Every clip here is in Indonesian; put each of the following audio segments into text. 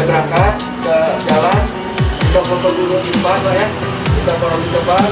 berangkat ke jalan. Kita foto dulu di depan, Pak ya. Kita baru di depan.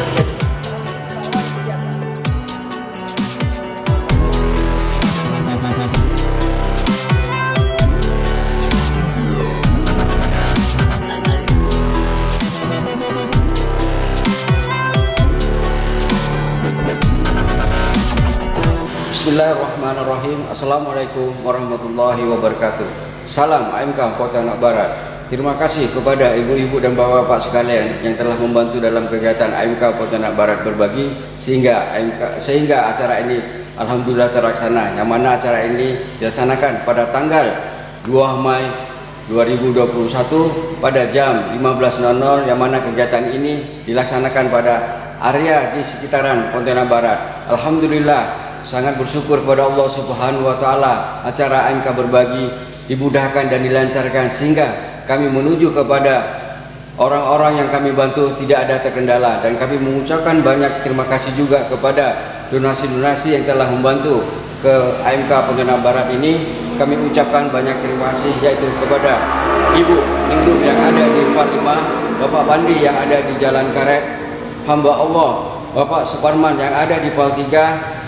Bismillahirrahmanirrahim. Assalamualaikum warahmatullahi wabarakatuh. Salam AMK Pontianak Barat. Terima kasih kepada ibu-ibu dan bapak-bapak sekalian yang telah membantu dalam kegiatan AMK Pontianak Barat berbagi sehingga acara ini alhamdulillah terlaksana. Yang mana acara ini dilaksanakan pada tanggal 2 Mei 2021 pada jam 15.00, yang mana kegiatan ini dilaksanakan pada area di sekitaran Pontianak Barat. Alhamdulillah, sangat bersyukur kepada Allah Subhanahu wa taala, acara AMK berbagi dimudahkan dan dilancarkan sehingga kami menuju kepada orang-orang yang kami bantu tidak ada terkendala, dan kami mengucapkan banyak terima kasih juga kepada donasi-donasi yang telah membantu ke AMK Pontianak Barat ini. Kami ucapkan banyak terima kasih yaitu kepada Ibu Ningrum yang ada di 45, Bapak Pandi yang ada di Jalan Karet, hamba Allah Bapak Suparman yang ada di Pal 3,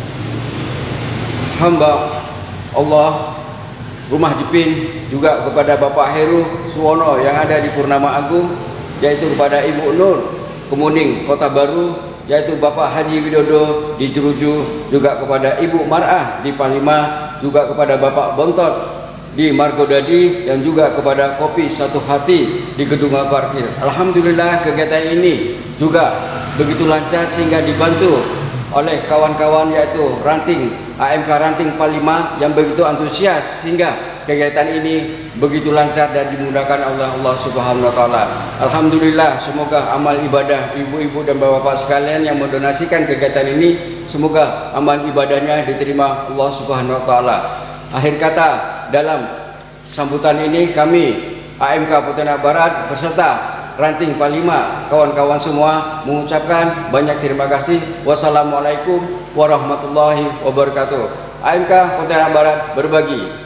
hamba Allah Rumah Jepin, juga kepada Bapak Heru Suwono yang ada di Purnama Agung, yaitu kepada Ibu Nur Kemuning Kota Baru, yaitu Bapak Haji Widodo di Jeruju, juga kepada Ibu Mar'ah di Palima, juga kepada Bapak Bontot di Margodadi, dan juga kepada Kopi Satu Hati di Gedung Parkir. Alhamdulillah, kegiatan ini juga begitu lancar sehingga dibantu oleh kawan-kawan yaitu ranting AMK Ranting 45 yang begitu antusias sehingga kegiatan ini begitu lancar dan dimudahkan oleh Allah Subhanahu wa taala. Alhamdulillah, semoga amal ibadah ibu-ibu dan bapak-bapak sekalian yang mendonasikan kegiatan ini, semoga amal ibadahnya diterima Allah Subhanahu wa taala. Akhir kata dalam sambutan ini, kami AMK Pontianak Barat beserta Ranting 45, kawan-kawan semua mengucapkan banyak terima kasih. Wassalamualaikum warahmatullahi wabarakatuh. AMK Pontianak Barat berbagi.